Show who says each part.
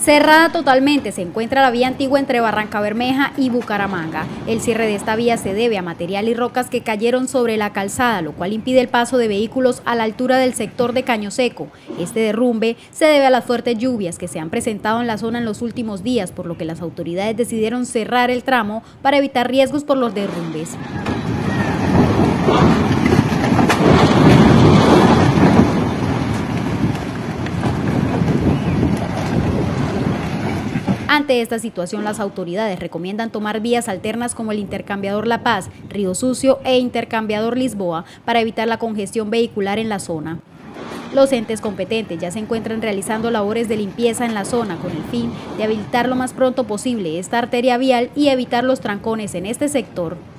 Speaker 1: Cerrada totalmente se encuentra la vía antigua entre Barrancabermeja y Bucaramanga. El cierre de esta vía se debe a material y rocas que cayeron sobre la calzada, lo cual impide el paso de vehículos a la altura del sector de Caño Seco. Este derrumbe se debe a las fuertes lluvias que se han presentado en la zona en los últimos días, por lo que las autoridades decidieron cerrar el tramo para evitar riesgos por los derrumbes. Ante esta situación, las autoridades recomiendan tomar vías alternas como el intercambiador La Paz, Río Sucio e intercambiador Lisboa para evitar la congestión vehicular en la zona. Los entes competentes ya se encuentran realizando labores de limpieza en la zona con el fin de habilitar lo más pronto posible esta arteria vial y evitar los trancones en este sector.